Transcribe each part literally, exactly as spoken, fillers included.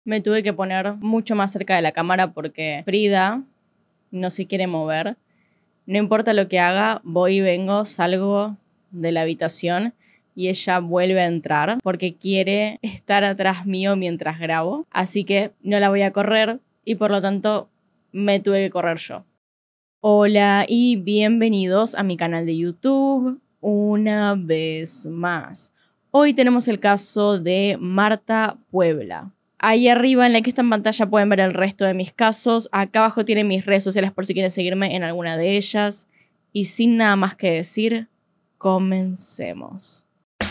Me tuve que poner mucho más cerca de la cámara porque Frida no se quiere mover. No importa lo que haga, voy y vengo, salgo de la habitación y ella vuelve a entrar porque quiere estar atrás mío mientras grabo. Así que no la voy a correr y por lo tanto me tuve que correr yo. Hola y bienvenidos a mi canal de YouTube una vez más. Hoy tenemos el caso de Marta Puebla. Ahí arriba en la que está en pantalla pueden ver el resto de mis casos. Acá abajo tienen mis redes sociales por si quieren seguirme en alguna de ellas. Y sin nada más que decir, comencemos.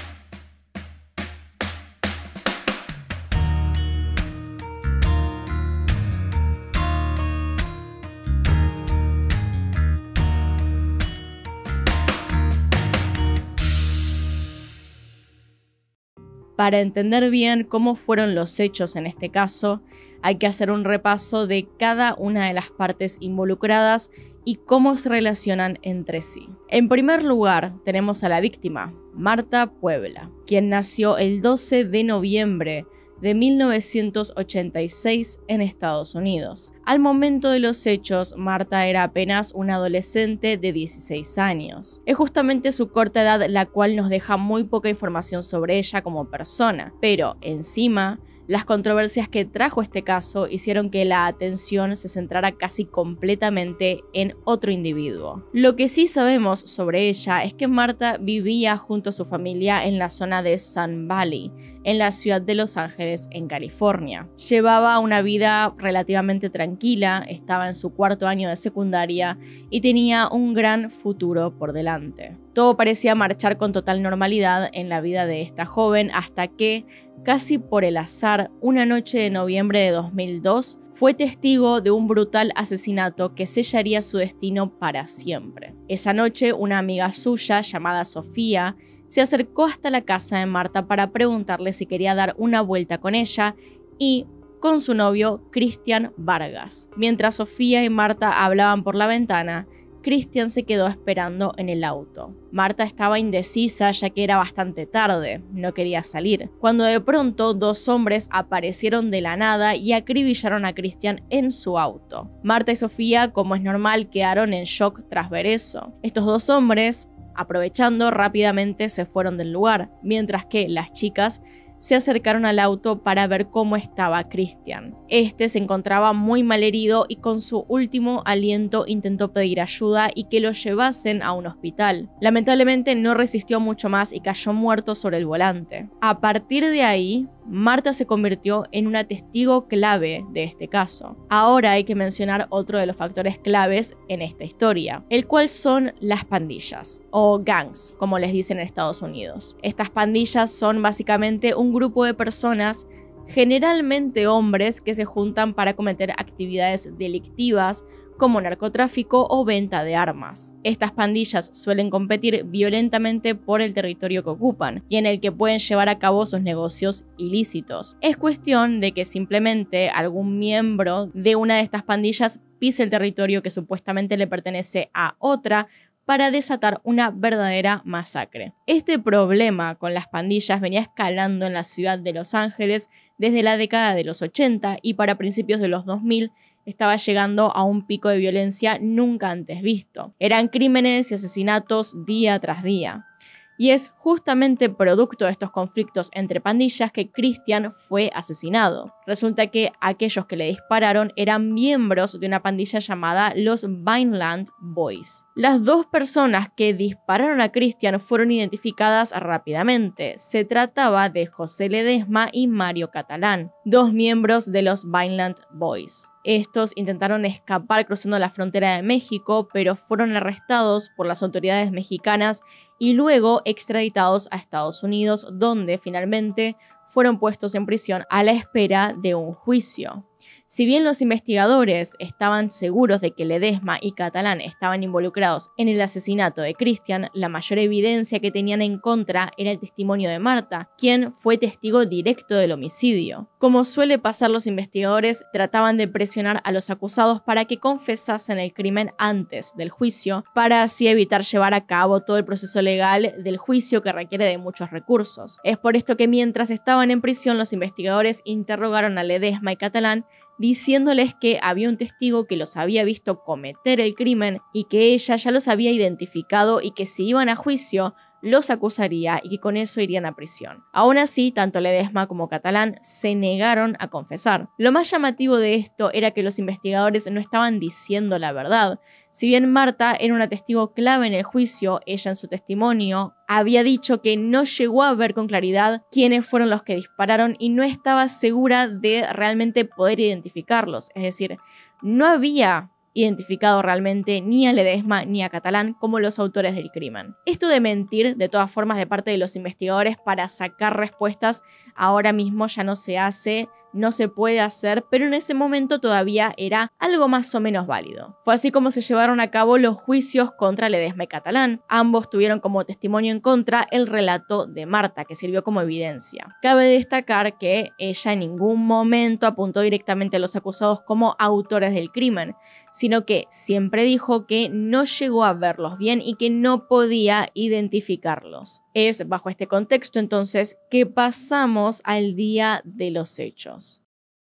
Para entender bien cómo fueron los hechos en este caso, hay que hacer un repaso de cada una de las partes involucradas y cómo se relacionan entre sí. En primer lugar, tenemos a la víctima, Marta Puebla, quien nació el doce de noviembre de mil novecientos ochenta y seis en Estados Unidos. Al momento de los hechos, Marta era apenas una adolescente de dieciséis años. Es justamente su corta edad la cual nos deja muy poca información sobre ella como persona, pero encima, las controversias que trajo este caso hicieron que la atención se centrara casi completamente en otro individuo. Lo que sí sabemos sobre ella es que Marta vivía junto a su familia en la zona de Sun Valley, en la ciudad de Los Ángeles, en California. Llevaba una vida relativamente tranquila, estaba en su cuarto año de secundaria y tenía un gran futuro por delante. Todo parecía marchar con total normalidad en la vida de esta joven hasta que, casi por el azar, una noche de noviembre de dos mil dos, fue testigo de un brutal asesinato que sellaría su destino para siempre. Esa noche, una amiga suya, llamada Sofía, se acercó hasta la casa de Marta para preguntarle si quería dar una vuelta con ella y con su novio, Cristian Vargas. Mientras Sofía y Marta hablaban por la ventana, Cristian se quedó esperando en el auto. Marta estaba indecisa ya que era bastante tarde, no quería salir, cuando de pronto dos hombres aparecieron de la nada y acribillaron a Cristian en su auto. Marta y Sofía, como es normal, quedaron en shock tras ver eso. Estos dos hombres, aprovechando, rápidamente se fueron del lugar, mientras que las chicas se acercaron al auto para ver cómo estaba Cristian. Este se encontraba muy mal herido y con su último aliento intentó pedir ayuda y que lo llevasen a un hospital. Lamentablemente no resistió mucho más y cayó muerto sobre el volante. A partir de ahí, Marta se convirtió en una testigo clave de este caso. Ahora hay que mencionar otro de los factores claves en esta historia, el cual son las pandillas, o gangs, como les dicen en Estados Unidos. Estas pandillas son básicamente un grupo de personas, generalmente hombres, que se juntan para cometer actividades delictivas como narcotráfico o venta de armas. Estas pandillas suelen competir violentamente por el territorio que ocupan y en el que pueden llevar a cabo sus negocios ilícitos. Es cuestión de que simplemente algún miembro de una de estas pandillas pise el territorio que supuestamente le pertenece a otra para desatar una verdadera masacre. Este problema con las pandillas venía escalando en la ciudad de Los Ángeles desde la década de los ochenta y para principios de los dos mil estaba llegando a un pico de violencia nunca antes visto. Eran crímenes y asesinatos día tras día. Y es justamente producto de estos conflictos entre pandillas que Cristian fue asesinado. Resulta que aquellos que le dispararon eran miembros de una pandilla llamada los Vineland Boys. Las dos personas que dispararon a Cristian fueron identificadas rápidamente. Se trataba de José Ledesma y Mario Catalán, dos miembros de los Vineland Boys. Estos intentaron escapar cruzando la frontera de México, pero fueron arrestados por las autoridades mexicanas y luego extraditados a Estados Unidos, donde finalmente fueron puestos en prisión a la espera de un juicio. Si bien los investigadores estaban seguros de que Ledesma y Catalán estaban involucrados en el asesinato de Christian, la mayor evidencia que tenían en contra era el testimonio de Marta, quien fue testigo directo del homicidio. Como suele pasar, los investigadores trataban de presionar a los acusados para que confesasen el crimen antes del juicio, para así evitar llevar a cabo todo el proceso legal del juicio que requiere de muchos recursos. Es por esto que mientras estaban en prisión, los investigadores interrogaron a Ledesma y Catalán, diciéndoles que había un testigo que los había visto cometer el crimen y que ella ya los había identificado y que si iban a juicio los acusaría y que con eso irían a prisión. Aún así, tanto Ledesma como Catalán se negaron a confesar. Lo más llamativo de esto era que los investigadores no estaban diciendo la verdad. Si bien Marta era una testigo clave en el juicio, ella en su testimonio había dicho que no llegó a ver con claridad quiénes fueron los que dispararon y no estaba segura de realmente poder identificarlos. Es decir, no había identificado realmente ni a Ledesma ni a Catalán como los autores del crimen. Esto de mentir, de todas formas, de parte de los investigadores para sacar respuestas, ahora mismo ya no se hace, no se puede hacer, pero en ese momento todavía era algo más o menos válido. Fue así como se llevaron a cabo los juicios contra Ledesma y Catalán. Ambos tuvieron como testimonio en contra el relato de Marta, que sirvió como evidencia. Cabe destacar que ella en ningún momento apuntó directamente a los acusados como autores del crimen, sino que siempre dijo que no llegó a verlos bien y que no podía identificarlos. Es bajo este contexto entonces que pasamos al día de los hechos.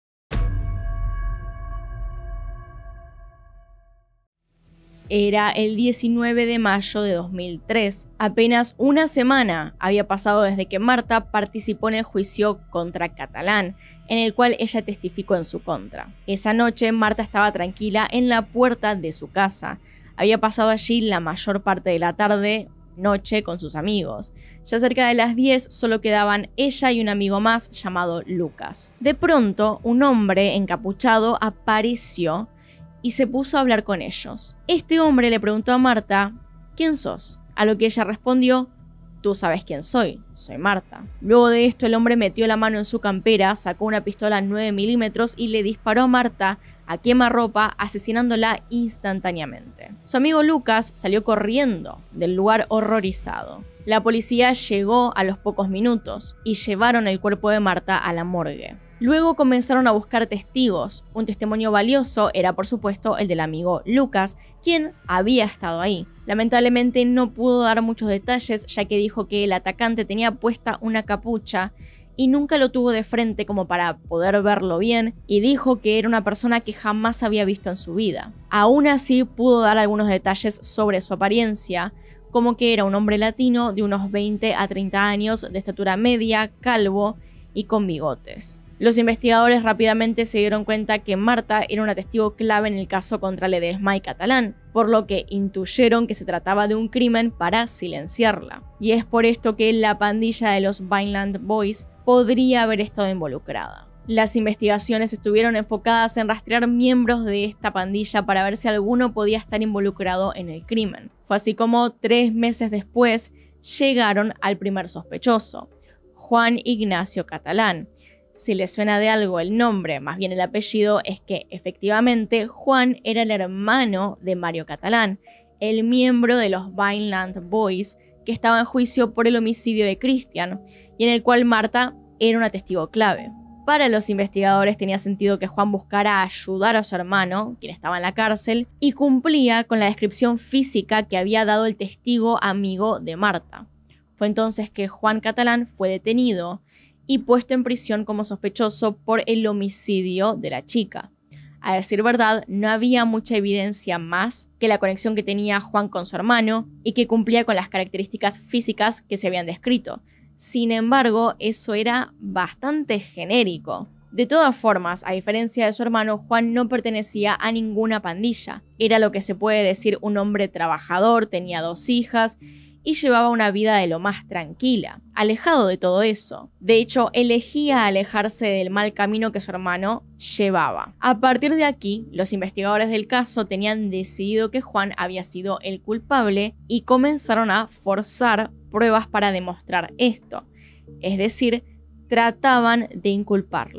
Era el diecinueve de mayo de dos mil tres. Apenas una semana había pasado desde que Marta participó en el juicio contra Catalán, en el cual ella testificó en su contra. Esa noche Marta estaba tranquila en la puerta de su casa. Había pasado allí la mayor parte de la tarde, noche con sus amigos. Ya cerca de las diez solo quedaban ella y un amigo más llamado Lucas. De pronto, un hombre encapuchado apareció y se puso a hablar con ellos. Este hombre le preguntó a Marta, ¿quién sos? A lo que ella respondió, tú sabes quién soy, soy Marta. Luego de esto el hombre metió la mano en su campera, sacó una pistola nueve milímetros y le disparó a Marta a quemarropa, asesinándola instantáneamente. Su amigo Lucas salió corriendo del lugar horrorizado. La policía llegó a los pocos minutos y llevaron el cuerpo de Marta a la morgue. Luego comenzaron a buscar testigos. Un testimonio valioso era, por supuesto, el del amigo Lucas, quien había estado ahí. Lamentablemente no pudo dar muchos detalles, ya que dijo que el atacante tenía puesta una capucha y nunca lo tuvo de frente como para poder verlo bien, y dijo que era una persona que jamás había visto en su vida. Aún así pudo dar algunos detalles sobre su apariencia, como que era un hombre latino de unos veinte a treinta años, de estatura media, calvo y con bigotes. Los investigadores rápidamente se dieron cuenta que Marta era una testigo clave en el caso contra Ledesma y Catalán, por lo que intuyeron que se trataba de un crimen para silenciarla. Y es por esto que la pandilla de los Vineland Boys podría haber estado involucrada. Las investigaciones estuvieron enfocadas en rastrear miembros de esta pandilla para ver si alguno podía estar involucrado en el crimen. Fue así como tres meses después llegaron al primer sospechoso, Juan Ignacio Catalán. Si le suena de algo el nombre, más bien el apellido, es que efectivamente Juan era el hermano de Mario Catalán, el miembro de los Vineland Boys que estaba en juicio por el homicidio de Christian y en el cual Marta era una testigo clave. Para los investigadores tenía sentido que Juan buscara ayudar a su hermano, quien estaba en la cárcel, y cumplía con la descripción física que había dado el testigo amigo de Marta. Fue entonces que Juan Catalán fue detenido y puesto en prisión como sospechoso por el homicidio de la chica. A decir verdad, no había mucha evidencia más que la conexión que tenía Juan con su hermano y que cumplía con las características físicas que se habían descrito. Sin embargo, eso era bastante genérico. De todas formas, a diferencia de su hermano, Juan no pertenecía a ninguna pandilla. Era lo que se puede decir un hombre trabajador, tenía dos hijas y llevaba una vida de lo más tranquila, alejado de todo eso. De hecho, elegía alejarse del mal camino que su hermano llevaba. A partir de aquí, los investigadores del caso tenían decidido que Juan había sido el culpable y comenzaron a forzar pruebas para demostrar esto. Es decir, trataban de inculparlo.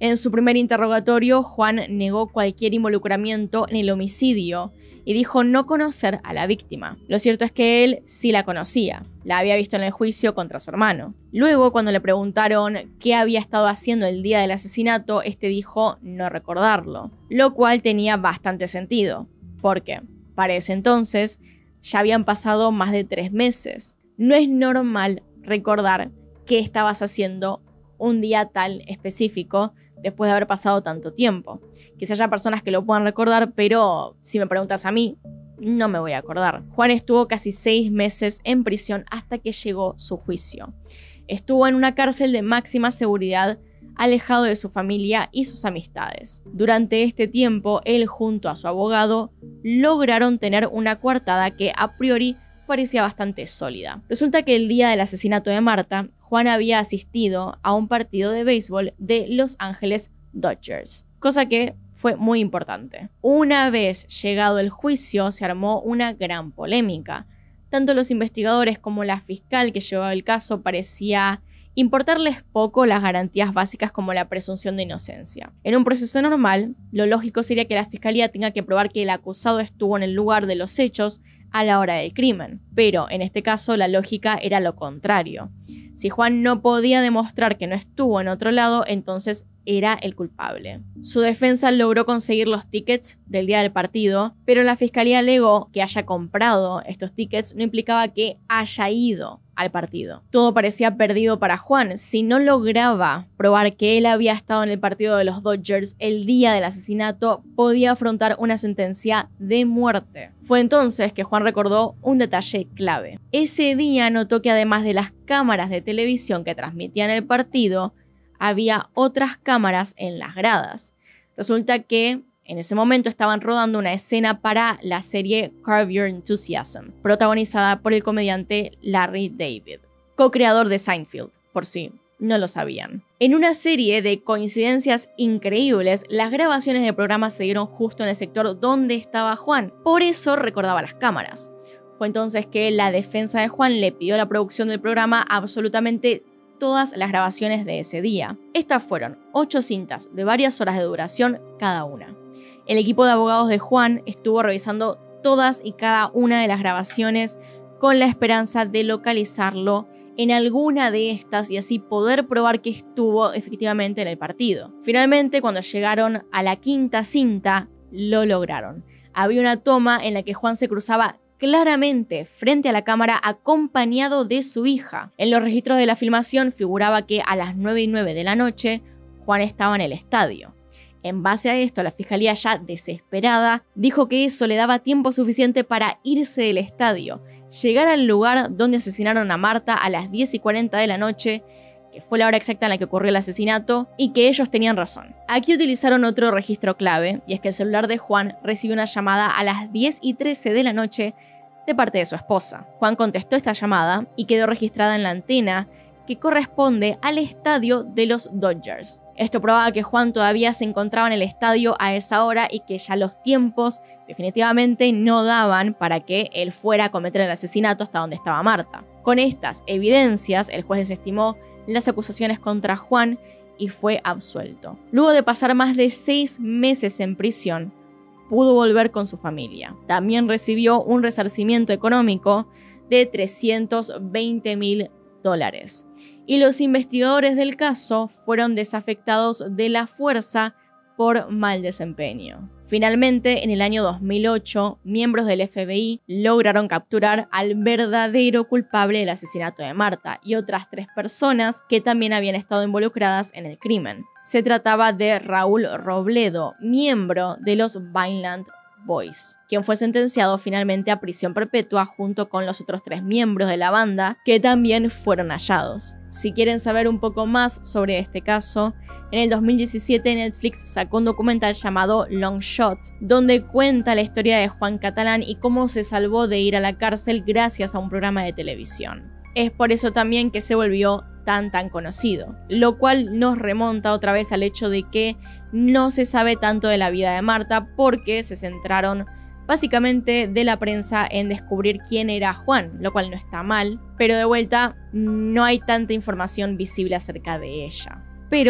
En su primer interrogatorio, Juan negó cualquier involucramiento en el homicidio y dijo no conocer a la víctima. Lo cierto es que él sí la conocía, la había visto en el juicio contra su hermano. Luego, cuando le preguntaron qué había estado haciendo el día del asesinato, este dijo no recordarlo, lo cual tenía bastante sentido, porque para ese entonces ya habían pasado más de tres meses. No es normal recordar qué estabas haciendo un día tal específico después de haber pasado tanto tiempo. Quizá haya personas que lo puedan recordar, pero si me preguntas a mí, no me voy a acordar. Juan estuvo casi seis meses en prisión hasta que llegó su juicio. Estuvo en una cárcel de máxima seguridad, alejado de su familia y sus amistades. Durante este tiempo, él junto a su abogado lograron tener una coartada que a priori parecía bastante sólida. Resulta que el día del asesinato de Marta, Juan había asistido a un partido de béisbol de Los Ángeles Dodgers, cosa que fue muy importante. Una vez llegado el juicio, se armó una gran polémica. Tanto los investigadores como la fiscal que llevaba el caso parecía importarles poco las garantías básicas como la presunción de inocencia. En un proceso normal, lo lógico sería que la fiscalía tenga que probar que el acusado estuvo en el lugar de los hechos a la hora del crimen, pero en este caso la lógica era lo contrario. Si Juan no podía demostrar que no estuvo en otro lado, entonces era el culpable. Su defensa logró conseguir los tickets del día del partido, pero la fiscalía alegó que haya comprado estos tickets no implicaba que haya ido al partido. Todo parecía perdido para Juan. Si no lograba probar que él había estado en el partido de los Dodgers el día del asesinato, podía afrontar una sentencia de muerte. Fue entonces que Juan recordó un detalle clave. Ese día notó que además de las cámaras de televisión que transmitían el partido, había otras cámaras en las gradas. Resulta que en ese momento estaban rodando una escena para la serie Curb Your Enthusiasm, protagonizada por el comediante Larry David, co-creador de Seinfeld, por si no lo sabían. En una serie de coincidencias increíbles, las grabaciones del programa se dieron justo en el sector donde estaba Juan, por eso recordaba las cámaras. Fue entonces que la defensa de Juan le pidió a la producción del programa absolutamente todas las grabaciones de ese día. Estas fueron ocho cintas de varias horas de duración cada una. El equipo de abogados de Juan estuvo revisando todas y cada una de las grabaciones con la esperanza de localizarlo en alguna de estas y así poder probar que estuvo efectivamente en el partido. Finalmente, cuando llegaron a la quinta cinta, lo lograron. Había una toma en la que Juan se cruzaba claramente frente a la cámara acompañado de su hija. En los registros de la filmación figuraba que a las nueve y nueve de la noche Juan estaba en el estadio. En base a esto, la fiscalía, ya desesperada, dijo que eso le daba tiempo suficiente para irse del estadio, llegar al lugar donde asesinaron a Marta a las diez y cuarenta de la noche, que fue la hora exacta en la que ocurrió el asesinato, y que ellos tenían razón. Aquí utilizaron otro registro clave, y es que el celular de Juan recibió una llamada a las diez y trece de la noche de parte de su esposa. Juan contestó esta llamada y quedó registrada en la antena que corresponde al estadio de los Dodgers. Esto probaba que Juan todavía se encontraba en el estadio a esa hora y que ya los tiempos definitivamente no daban para que él fuera a cometer el asesinato hasta donde estaba Marta. Con estas evidencias, el juez desestimó las acusaciones contra Juan y fue absuelto. Luego de pasar más de seis meses en prisión, pudo volver con su familia. También recibió un resarcimiento económico de trescientos veinte mil dólares. Y los investigadores del caso fueron desafectados de la fuerza por mal desempeño. Finalmente, en el año dos mil ocho, miembros del F B I lograron capturar al verdadero culpable del asesinato de Marta y otras tres personas que también habían estado involucradas en el crimen. Se trataba de Raúl Robledo, miembro de los Vineland Boys, quien fue sentenciado finalmente a prisión perpetua junto con los otros tres miembros de la banda que también fueron hallados. Si quieren saber un poco más sobre este caso, en el dos mil diecisiete Netflix sacó un documental llamado Long Shot, donde cuenta la historia de Juan Catalán y cómo se salvó de ir a la cárcel gracias a un programa de televisión. Es por eso también que se volvió tan tan conocido, lo cual nos remonta otra vez al hecho de que no se sabe tanto de la vida de Marta porque se centraron básicamente de la prensa en descubrir quién era Juan, lo cual no está mal, pero de vuelta no hay tanta información visible acerca de ella. Pero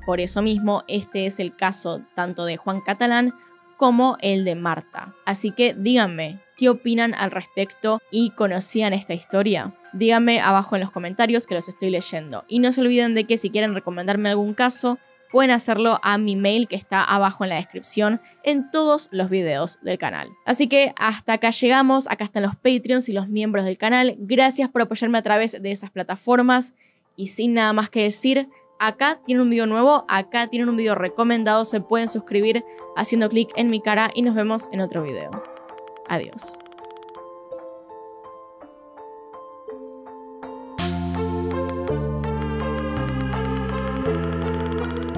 por eso mismo este es el caso tanto de Juan Catalán como el de Marta. Así que díganme, ¿qué opinan al respecto y conocían esta historia? Díganme abajo en los comentarios que los estoy leyendo. Y no se olviden de que si quieren recomendarme algún caso, pueden hacerlo a mi mail que está abajo en la descripción en todos los videos del canal. Así que hasta acá llegamos, acá están los Patreons y los miembros del canal. Gracias por apoyarme a través de esas plataformas y sin nada más que decir, acá tienen un video nuevo, acá tienen un video recomendado, se pueden suscribir haciendo clic en mi cara y nos vemos en otro video. Adiós.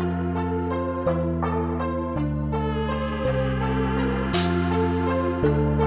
Thank you.